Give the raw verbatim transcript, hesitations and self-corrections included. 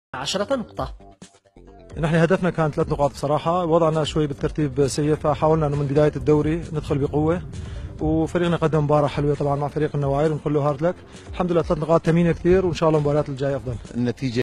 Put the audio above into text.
عشرة نقطة. نحن هدفنا كان ثلاث نقاط بصراحة، وضعنا شوي بالترتيب سيء، فحاولنا انه من بداية الدوري ندخل بقوة، وفريقنا قدم مباراة حلوة طبعا مع فريق النواعر، ونقول له هارد لك. الحمد لله ثلاث نقاط ثمينة كثير، وان شاء الله المباريات الجاية افضل. النتيجة